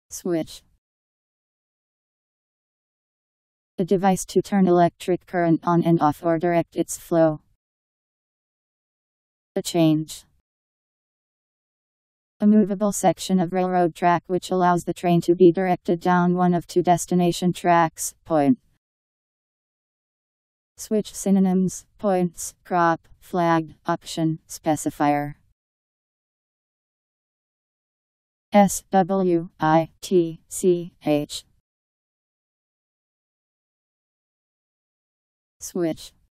Switch. A device to turn electric current on and off or direct its flow. A change. A movable section of railroad track which allows the train to be directed down one of two destination tracks. Point. Switch synonyms: points, crop, flag, option, specifier. SWITCH. Switch.